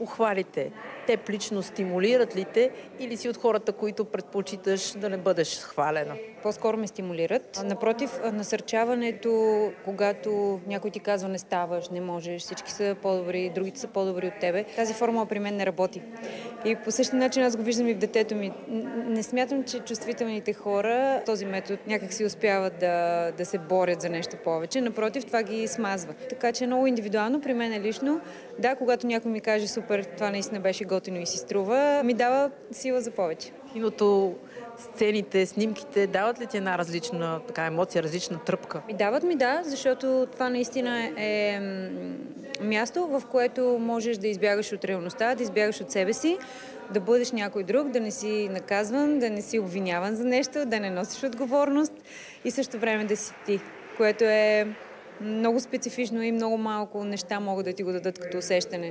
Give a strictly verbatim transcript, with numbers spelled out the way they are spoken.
похвалите теб лично стимулират ли те или си от хората, които предпочиташ да не бъдеш хвалена? По-скоро ме стимулират. Напротив, насърчаването, когато някой ти казва не ставаш, не можеш, всички са по-добри, другите са по-добри от тебе, тази формула при мен не работи. И по същия начин аз го виждам и в детето ми. Не смятам, че чувствителните хора този метод някак си успяват да, да се борят за нещо повече. Напротив, това ги смазва. Така че е много индивидуално при мен лично. Да, когато някой ми каже супер, това наистина беше готино и си струва, ми дава сила за повече. Киното, сцените, снимките дават ли ти една различна така, емоция, различна тръпка? Ми дават ми, да, защото това наистина е място, в което можеш да избягаш от реалността, да избягаш от себе си, да бъдеш някой друг, да не си наказван, да не си обвиняван за нещо, да не носиш отговорност и също време да си ти, което е много специфично и много малко неща могат да ти го дадат като усещане.